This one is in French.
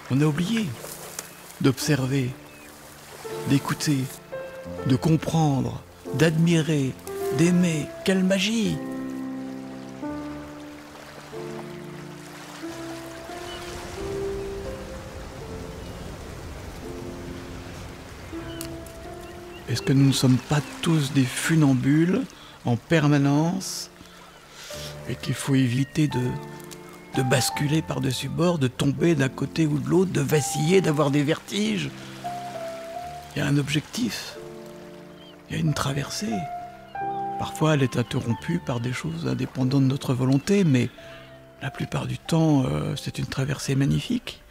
On a oublié d'observer, d'écouter, de comprendre, d'admirer, d'aimer. Quelle magie! Est-ce que nous ne sommes pas tous des funambules en permanence et qu'il faut éviter de basculer par-dessus bord, de tomber d'un côté ou de l'autre, de vaciller, d'avoir des vertiges? Il y a un objectif, il y a une traversée. Parfois, elle est interrompue par des choses indépendantes de notre volonté, mais la plupart du temps, c'est une traversée magnifique.